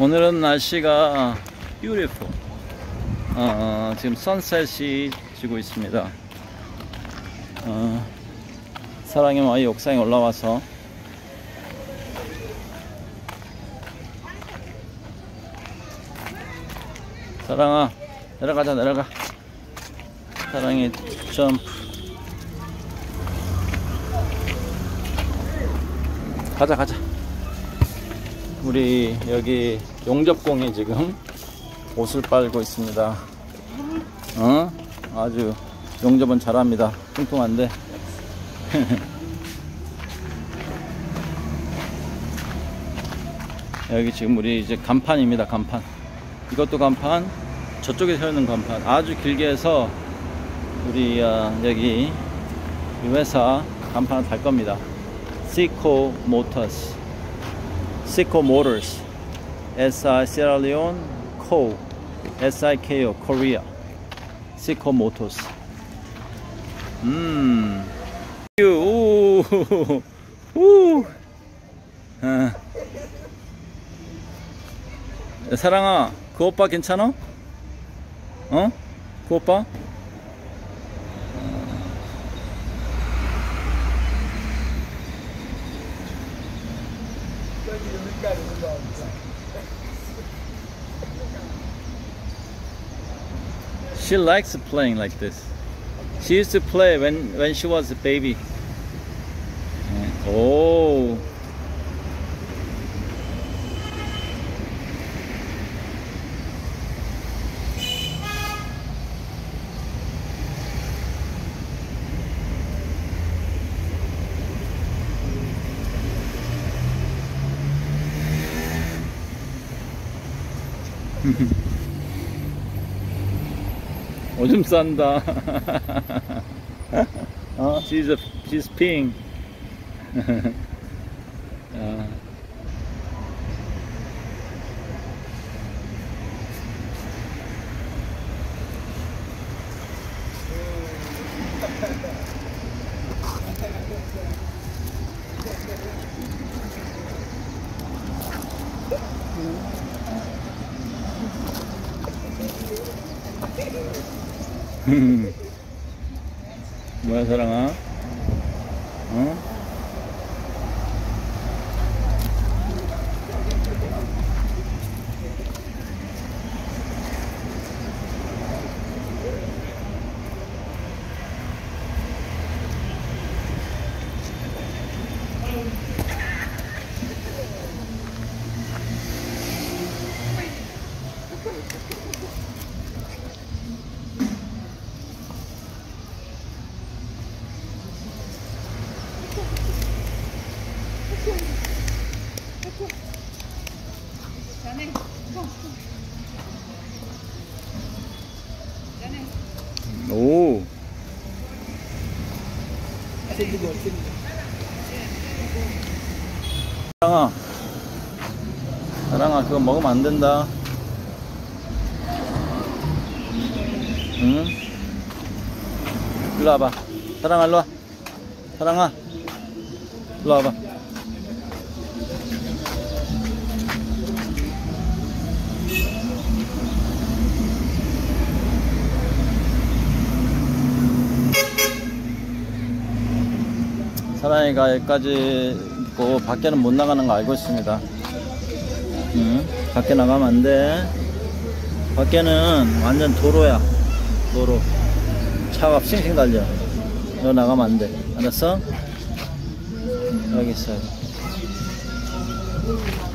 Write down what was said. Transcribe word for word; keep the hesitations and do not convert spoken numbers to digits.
오늘은 날씨가 beautiful. 어, 어, 지금 선셋이 지고 있습니다. 어, 사랑의 마이 옥상에 올라와서 사랑아 내려가자. 내려가. 사랑이 점프. 가자 가자. 우리 여기 용접공이 지금 옷을 빨고 있습니다. 어? 아주 용접은 잘합니다. 뚱뚱한데. 여기 지금 우리 이제 간판입니다. 간판. 이것도 간판, 저쪽에 서 있는 간판. 아주 길게 해서 우리 어, 여기 이 회사 간판을 달 겁니다. Siko Motors, Siko Motors, S I Sierra Leone, Co, S I K O Korea, Siko Motors. 음, 오, 오, 아. 사랑아, 그 오빠 괜찮아? 어? 그 오빠? She likes playing like this. She used to play when when she was a baby. Oh. 오줌 싼다. 어, she's a, she's peeing. 어. 뭐야 사랑아? 어? 오. 사랑아, 사랑아, 그거 먹으면 안 된다. 응? 일로 와봐. 사랑아, 일로 와. 사랑아, 일로 와봐. 사랑이가 여기까지 있고 밖에는 못 나가는 거 알고 있습니다. 응? 밖에 나가면 안 돼. 밖에는 완전 도로야. 도로. 차가 싱싱 달려. 너 나가면 안 돼. 알았어? 여기 있어요.